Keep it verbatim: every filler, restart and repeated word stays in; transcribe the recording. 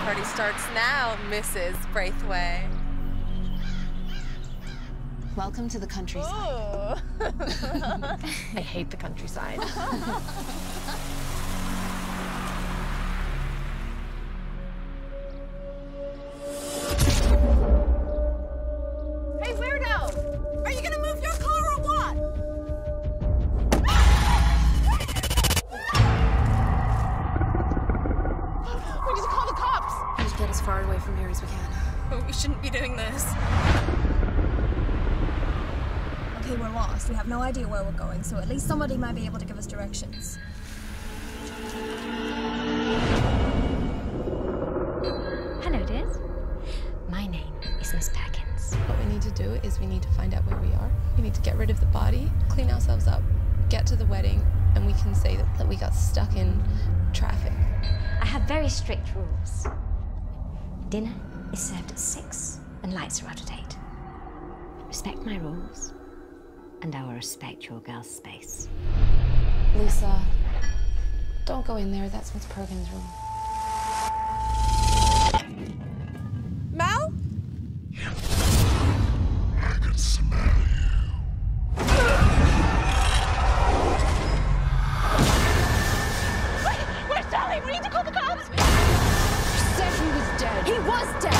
party starts now, Missus Braithwaite. Welcome to the countryside. I hate the countryside. Hey, weirdo! Are you gonna move your car or what? We need to call the cops! We need to get as far away from here as we can. But we shouldn't be doing this. Okay, we're lost. We have no idea where we're going, so at least somebody might be able to give us directions. Hello, dears. My name is Miss Perkins. What we need to do is we need to find out where we are. We need to get rid of the body, clean ourselves up, get to the wedding, and we can say that, that we got stuck in traffic. I have very strict rules. Dinner is served at six, and lights are out at eight. Respect my rules, and I will respect your girl's space. Lisa, don't go in there. That's Miss Perkins' room. Mal? I can smell you. Wait, where's Sally? We need to call the cops! You said he was dead. He was dead!